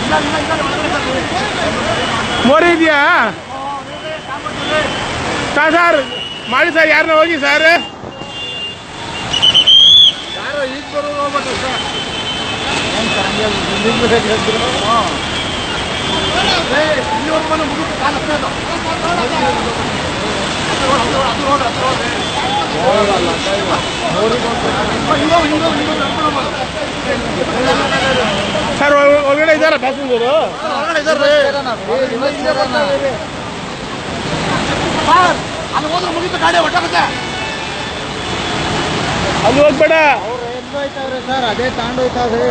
ಮೋರಿ ಇದೆಯಾ ಸರ್? ಮಾಡಿ ಸರ್, ಯಾರನ್ನ ಹೋಗಿ ಸರ್. ಯಾರೋ ಈಗ ಬರೋದು ಹೋಗ್ಬಿಟ್ರು ಸರ್. ಸರ್ ಒಳಗಡೆ ಇದ್ದಾರಾ ಪ್ಯಾಸೆಂಜರು? ಅಲ್ಲಿ ಹೋದ್ರೆ ಮುಗಿತು ಗಾಡಿ ಹೊಟ್ಟಾಗುತ್ತೆ. ಅಲ್ಲಿ ಹೋಗ್ಬೇಡ. ಹೋಯ್ತಾವ್ರೆ ಸರ್, ಅದೇ ತಗೊಂಡೋಯ್ತಾವ್ರೆ.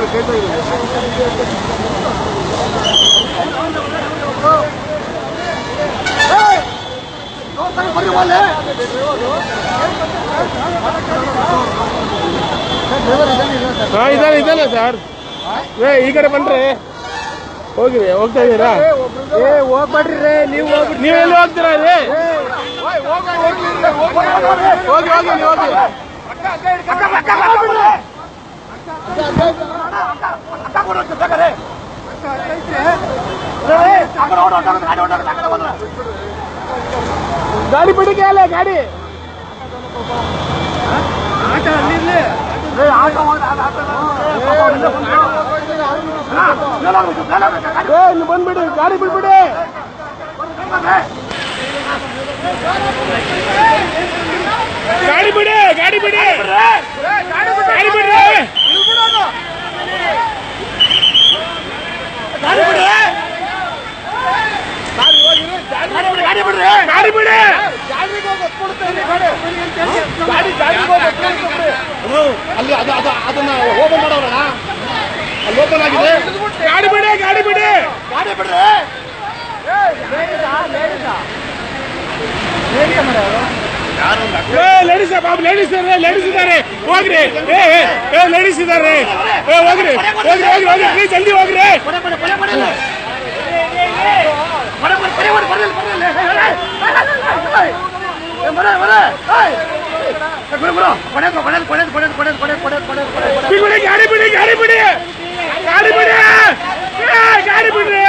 ಇದ್ದಾನೆ ಸರ್. ಈ ಕಡೆ ಬನ್ರಿ, ಹೋಗ್ರಿ. ಹೋಗ್ತಾ ಇದ್ದೀರಾ? ಹೋಗ್ಬೇಡ್ರಿ, ನೀವೆಲ್ಲಿ ಹೋಗ್ತೀರಾ? ಹೋಗಿ ಹೋಗಿ ನೀವು ಹೋಗಿ. ಗಾಡಿ ಬಿಡಿಗೆ ಅಲ್ಲ ಗಾಡಿ. ಬಂದ್ಬಿಡಿ, ಗಾಡಿ ಬಿಡ್ಬಿಡಿ. ಗಾಡಿ ಬಿಡಿ, ಗಾಡಿ ಬಿಡಿ, ಗಾಡಿ ಬಿಡ್ರಿ. ಗಾಡಿ ಬಿಡಿ. ಅಲ್ಲಿ ಅದನ್ನ ಓಪನ್ ಮಾಡೋಣ. ಅಲ್ಲಿ ಓಪನ್ ಆಗಿದೆ. ಗಾಡಿ ಬಿಡಿ, ಗಾಡಿ ಬಿಡಿ, ಗಾಡಿ ಬಿಡ್ರಿ. ಲೇಡೀಸ್ ಬಾಬು, ಲೇಡೀಸ್ ಇದ್ದಾರೆ, ಹೋಗ್ರಿ. ಲೇಡೀಸ್ ಇದ್ದಾರೆ, ಹೋಗ್ರಿ ಹೋಗ್ರಿ ಹೋಗ್ರಿ ಹೋಗ್ರಿ, ಜಲ್ದಿ ಹೋಗ್ರಿ. ಗಾಡಿ ಬಿಡಿ, ಗಾಡಿ ಬಿಡಿ, ಗಾಡಿ ಬಿಡಿ, ಗಾಡಿ ಬಿಡ್ರಿ.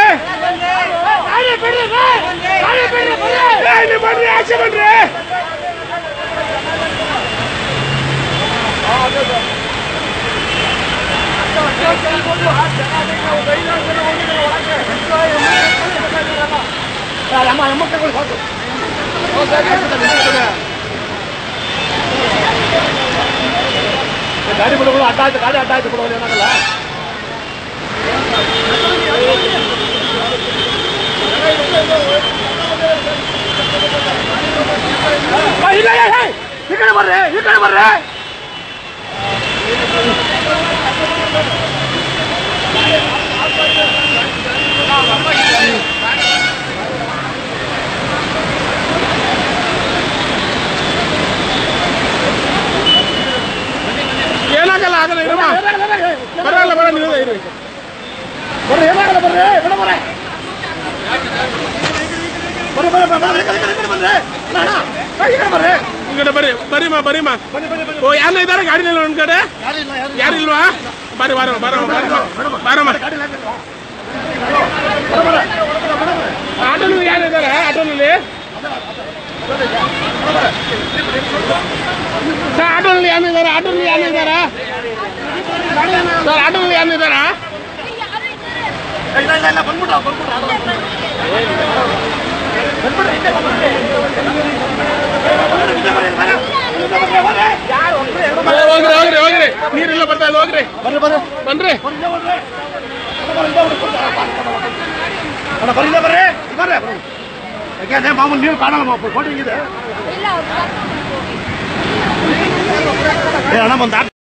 ಬನ್ರಿ, ಆಚೆ ಬನ್ರಿ. ಗಾಡಿ ಬಿಡಬಹುದು, ಅಡ್ಡ ಆಯ್ತು, ಗಾಡಿ ಅಡ್ಡ ಆಯ್ತು ಬಿಡೋದು, ಏನಾಗಲ್ಲ. ಈ ಕಡೆ ಬರ್ರಿ, ಈ ಕಡೆ ಬರ್ರಿ. ಏನಾಗಲ್ಲ, ಆಗಲ್ಲ, ಇರಮ್ಮ. ಬರಲ್ಲ, ಬರ, ನೀವು ಇರಿ. ಬರ್ರಿ, ಏನಾಗಲ್ಲ, ಬರ್ರಿ, ಬೇಡ ಬರ್ರಿ. ಈ ಕಡೆ ಬರ್ರಿ, ಬರೀಮ್ಮ, ಬರೀಮ್ಮ. ಓ, ಯಾರನ್ನ ಇದ್ದಾರೆ ಗಾಡಿನಲ್ಲಿ? ಒಂದ್ ಕಡೆ ಯಾರಿಲ್ವಾ? ಬರ್ರಿ, ಬರೋ ಬರೋ ಬರಮ್ಮ. ಆಟೋನಲ್ಲಿ ಯಾರಿದ್ದಾರೆ? ಆಟೋನಲ್ಲಿ ಸರ್, ಆಟೋನಲ್ಲಿ ಯಾರಿದ್ದಾರೆ? ಆಟೋನಲ್ಲಿ ಯಾರಿದ್ದಾರಾ ಸರ್? ಆಟೋನಲ್ಲಿ ಯಾರಿದ್ದಾರಾ? ಹೋಗ್ರಿ ಹೋಗ್ರಿ ಹೋಗ್ರಿ, ನೀರೆಲ್ಲ ಬರ್ತಾ ಇಲ್ಲ, ಹೋಗ್ರಿ. ಬನ್ರಿ ಮಾಮೂಲಿ ನೀರು ಕಾಣಲ್ಲ, ಫೋಟೋ ಇದೆ.